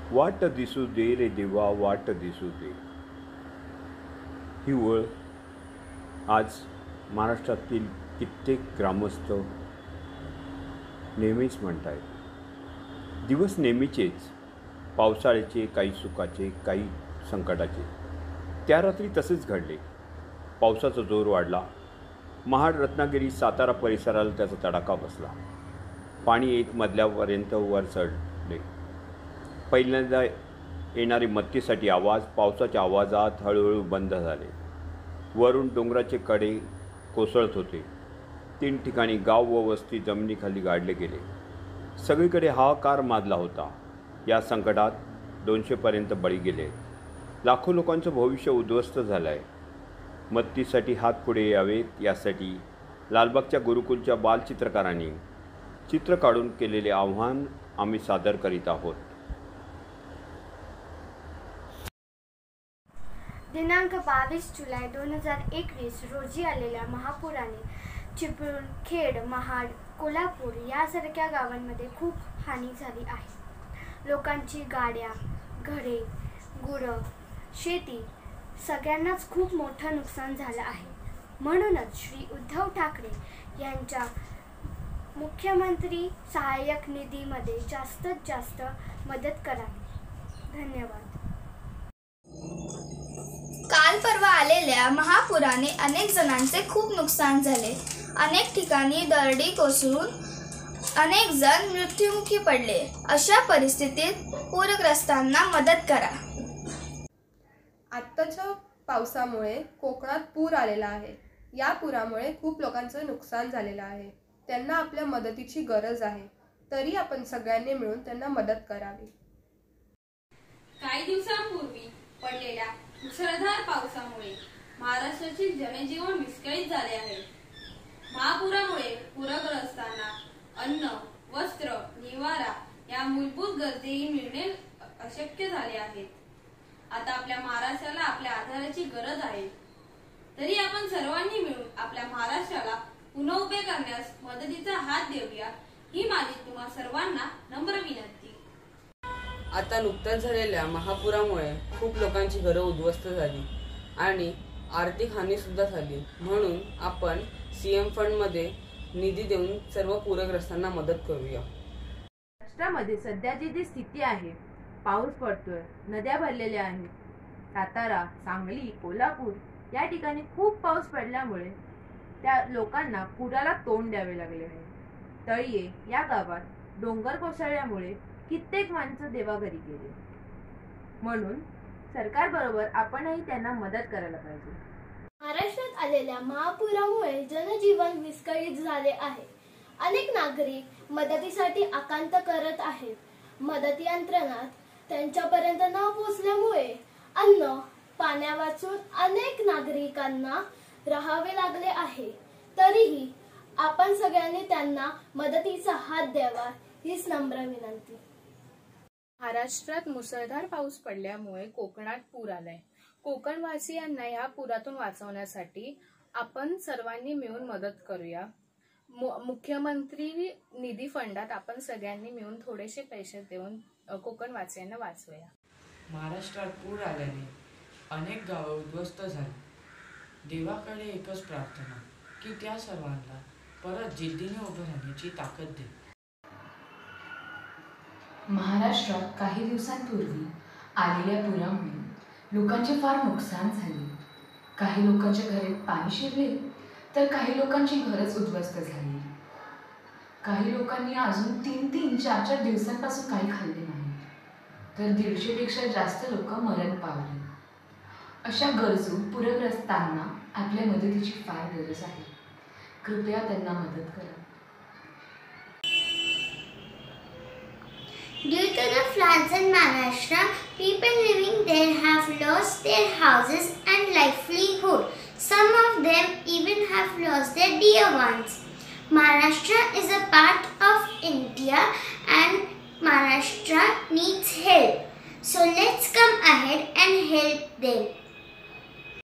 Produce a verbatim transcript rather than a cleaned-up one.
वाट दिसू दे रे देवा, वाट दिसू दे. ही ओळ आज महाराष्ट्रातील कित्येक ग्रामस्थ नेहमीच म्हणतात. दिवस नेहमीचेच, पावसाळ्याचे, काही सुखाचे, काही संकटाचे. त्या रात्री तसेच घडले. पावसाचा जोर वाढला. महाड, रत्नागिरी, सातारा परिसराला त्याचा तडाखा बसला. पाणी एक मजल्यापर्यंत वर चढले. पहिल्यांदा येणारे मत्तीसाठी आवाज पावसाच्या आवाजात हळूहळू बंद झाले. वरून डोंगराचे कडे कोसळत होते. तीन ठिकाणी गाव व वस्ती जमिनीखाली गाडले गेले. सगळीकडे हाहाकार माजला होता. या संकटात दोनशेपर्यंत बळी गेले. लाखो लोकांचं भविष्य उद्ध्वस्त झालं आहे. मदतीसाठी हात पुढे यावेत यासाठी लालबागच्या गुरुकुलच्या बालचित्रकारांनी चित्र काढून केलेले आव्हान आम्ही सादर करीत आहोत. दिनांक बावीस जुलै दोन हजार एकवीस रोजी आलेल्या महापुराने चिपळूण, महाड, कोल्हापूर यासारख्या गावांमध्ये खूप हानी झाली आहे. लोकांची गाड्या, घरे, गुरं, शेती सगळ्यांनाच खूप मोठं नुकसान झालं आहे. म्हणूनच श्री उद्धव ठाकरे यांच्या मुख्यमंत्री सहाय्यक निधीमध्ये जास्तीत जास्त मदत करावी. धन्यवाद. काल परवा आलेल्या महापुराने अनेक जणांचे खूप नुकसान झाले. अनेक ठिकाणी दरडी कोसळून अनेक जण मृत्युमुखी पडले. अशा परिस्थितीत पूरग्रस्तांना मदत करा. आत्ताच्या पावसामुळे कोकणात पूर आलेला आहे. या पुरामुळे खूप लोकांचं नुकसान झालेलं आहे. त्यांना आपल्या मदतीची गरज आहे. तरी आपण सगळ्यांनी मिळून त्यांना मदत करावी. काही दिवसांपूर्वी पडलेल्या मुसळधार पावसामुळे महाराष्ट्राचे जनजीवन विस्कळीत झाले आहे. महापुरामुळे पूरग्रस्तांना अन्न, वस्त्र, निवारा या मूलभूत गरजेही मिळणे अशक्य झाले आहेत. आता आपल्या महाराष्ट्राला आपल्या आधाराची गरज आहे. तरी आपण सर्वांनी मिळून आपल्या महाराष्ट्राला पुन्हा उभे करण्यास मदतीचा हात देऊया, ही माझी तुम्हा सर्वांना नम्र विनंती. आता नुकत्याच झालेल्या महापुरामुळे खूप लोकांची घरं उद्ध्वस्त झाली आणि आर्थिक हानी सुद्धा झाली. म्हणून आपण सीएम फंड मध्ये निधी देऊन सर्व पूरग्रस्तांना मदत करूया. महाराष्ट्रामध्ये सध्याची जी स्थिती आहे, पाऊस पडतोय, नद्या भरलेल्या आहेत. सातारा, सांगली, कोल्हापूर या ठिकाणी खूप पाऊस पडल्यामुळे त्या लोकांना पुराला तोंड द्यावे लागले आहे. तळीये या गावात डोंगर कोसळल्यामुळे कित्येक माणसं देवाघरी गेले. म्हणून सरकारबरोबर आपणही त्यांना मदत करायला पाहिजे. महाराष्ट्रात आलेल्या महापुरामुळे जनजीवन विस्कळीत झाले आहे. अनेक नागरिक मदतीसाठी आकांत करत आहेत. मदत यंत्रणा त्यांच्यापर्यंत न पोहोचल्यामुळे अन्न, पाण्या वाचून अनेक नागरिकांना राहावे लागले आहे. तरीही आपण सगळ्यांनी त्यांना मदतीचा हात द्यावा, हीच नम्र विनंती. महाराष्ट्रात मुसळधार पाऊस पडल्यामुळे कोकणात पूर आलाय. कोकणवासियांना या पुरातून वाचवण्यासाठी आपण सर्वांनी मिळून मदत करूया. मुख्यमंत्री निधी फंडात आपण सगळ्यांनी मिळून थोडेसे पैसे देऊन कोकणवासियांना वाचवूया. महाराष्ट्रात पूर आल्याने अनेक गावं उद्ध्वस्त झाली. देवाकडे एकच प्रार्थना की त्या सर्वांना परत जिद्दीने उभं राहण्याची ताकद दे. महाराष्ट्रात काही दिवसांपूर्वी आलेल्या पुरामुळे लोकांचे फार नुकसान झाले. काही लोकांच्या घरात पाणी शिरले तर काही लोकांची घरच उद्ध्वस्त झाली. काही लोकांनी अजून तीन तीन चार चार दिवसांपासून काही खाल्ले नाही, तर दीडशे पेक्षा जास्त लोक मरण पावले. अशा गरजू पूरग्रस्तांना आपल्या मदतीची फार गरज आहे. कृपया त्यांना मदत करा. Due to the floods in Maharashtra, people living there have lost their houses and livelihood. Some of them even have lost their dear ones. Maharashtra is a part of India and Maharashtra needs help. So let's come ahead and help them.